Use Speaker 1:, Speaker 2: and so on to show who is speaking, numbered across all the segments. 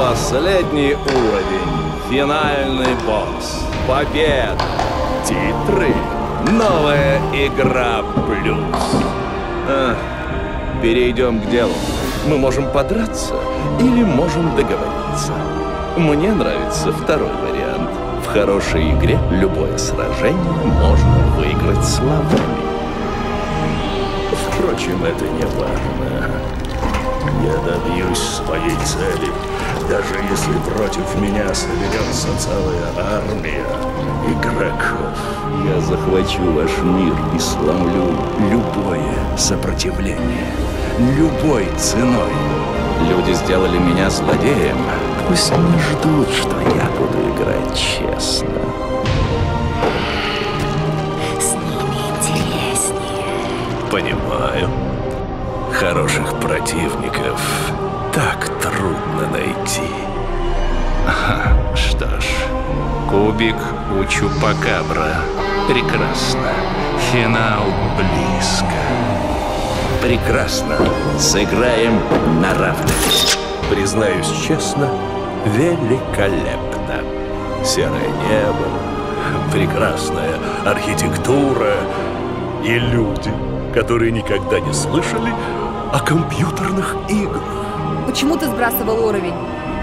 Speaker 1: Последний уровень. Финальный босс. Победа. Титры. Новая игра плюс. Перейдем к делу. Мы можем подраться или можем договориться. Мне нравится второй вариант. В хорошей игре любое сражение можно выиграть словами.
Speaker 2: Впрочем, это не важно. Я добьюсь своей цели, даже если против меня соберется целая армия игроков.
Speaker 1: Я захвачу ваш мир и сломлю любое сопротивление. Любой ценой. Люди сделали меня злодеем. Пусть не ждут, что я буду играть честно.
Speaker 3: С ними интереснее.
Speaker 2: Понимаю. Хороших противников так трудно найти.
Speaker 4: Что ж, кубик у Чупакабра. Прекрасно. Финал близко.
Speaker 1: Прекрасно. Сыграем на равных.
Speaker 2: Признаюсь честно, великолепно. Серое небо, прекрасная архитектура и люди, которые никогда не слышали о компьютерных играх.
Speaker 5: Почему ты сбрасывал уровень?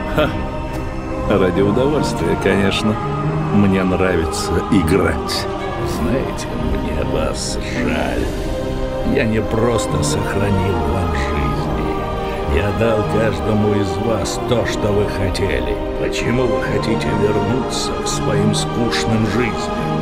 Speaker 1: Ради удовольствия, конечно. Мне нравится играть.
Speaker 2: Знаете, мне вас жаль. Я не просто сохранил вам жизни. Я дал каждому из вас то, что вы хотели. Почему вы хотите вернуться к своим скучным жизням?